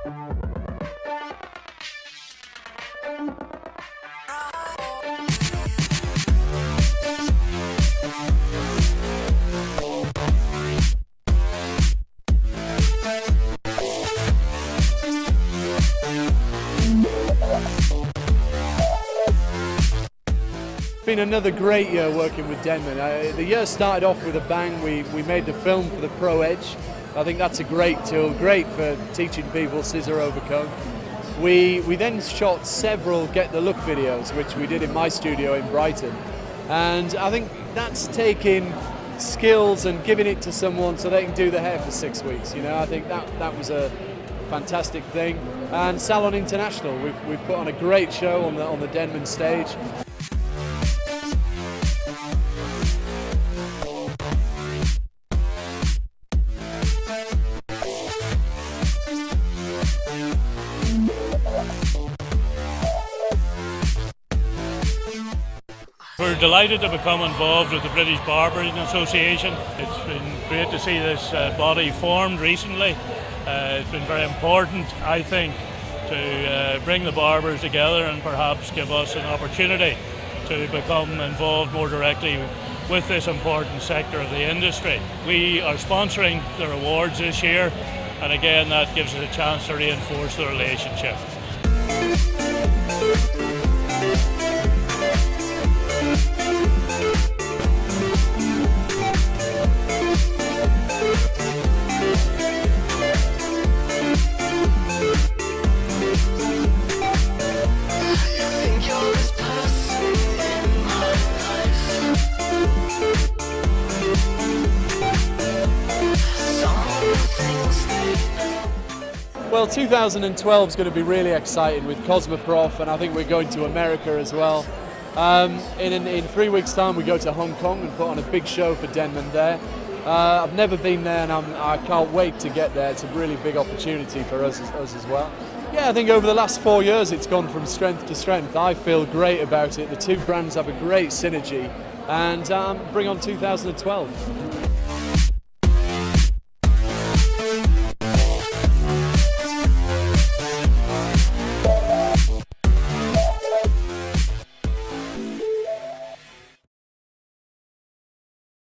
It's been another great year working with Denman. The year started off with a bang. We made the film for the Pro Edge. I think that's a great tool, great for teaching people scissor over comb. We then shot several Get the Look videos, which we did in my studio in Brighton. And I think that's taking skills and giving it to someone so they can do their hair for 6 weeks. You know, I think that was a fantastic thing. And Salon International, we've put on a great show on the Denman stage. We're delighted to become involved with the British Barbering Association. It's been great to see this body formed recently. It's been very important, I think, to bring the barbers together and perhaps give us an opportunity to become involved more directly with this important sector of the industry. We are sponsoring the awards this year, and again that gives us a chance to reinforce the relationship. Well, 2012 is going to be really exciting with Cosmoprof, and I think we're going to America as well. In 3 weeks' time we go to Hong Kong and put on a big show for Denman there. I've never been there, and I can't wait to get there. It's a really big opportunity for us as well. Yeah, I think over the last 4 years it's gone from strength to strength. I feel great about it. The two brands have a great synergy, and bring on 2012.